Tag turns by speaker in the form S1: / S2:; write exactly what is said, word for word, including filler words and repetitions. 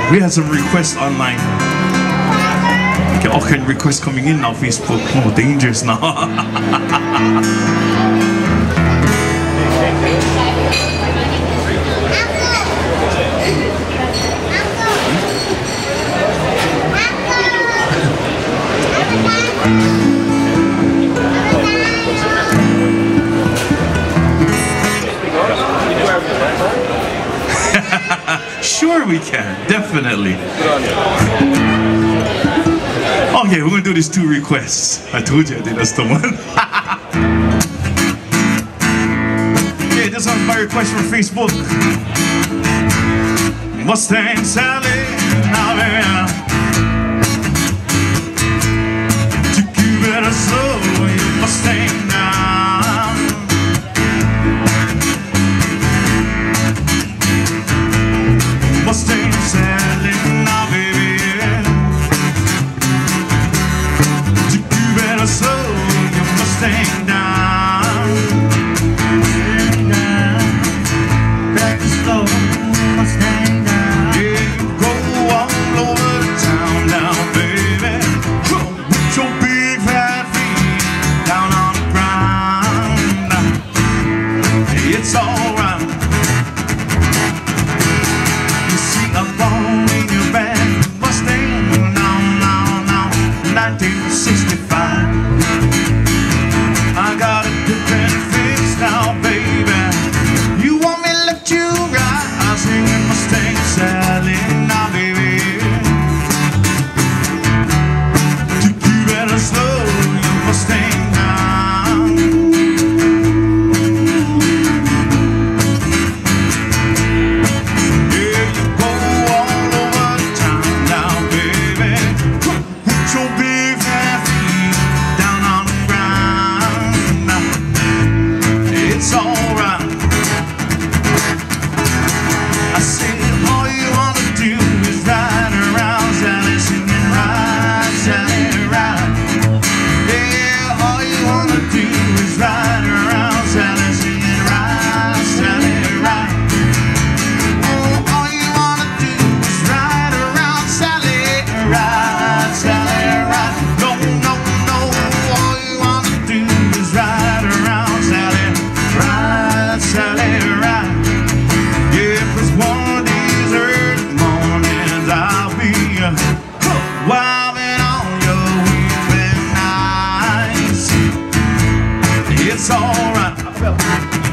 S1: We had some requests online. Okay, all kind of requests coming in now, Facebook. Oh, dangerous now. Sure we can, definitely. Okay, we're gonna do these two requests. I told you I think that's the one. Okay, this one's my request from Facebook. Mustang Sally, now yeah. To keep it a slow, you Mustang now. Mustang Sally, now baby. To keep it a slow, you Mustang down. Mustang down, back to slow, Mustang down. Yeah, you go all over the town now, baby. Put your big fat feet down on the ground. It's alright. You see a bone in your back, Mustang, now, now, now, nineteen sixty-five. I got a different fix now, baby. You want me to let you ride? I'm singing Mustang Sally now, baby. To keep it a slow, you Mustang now. Yeah, you go all over the town now, baby. Put your big fat feet down on the ground. It's alright. I said all you wanna do is ride around, Sally, singing ride, Sally, ride. Yeah, all you wanna do is ride around, Sally, singing ride, Sally, ride. Oh, all you wanna do is ride around, Sally, ride, Sally, ride. No, no, no, all you wanna do is ride around, Sally, ride, Sally, ride. Yeah, 'cause one of these early mornings I'll be uh, wilding on your weeping eyes. It's alright.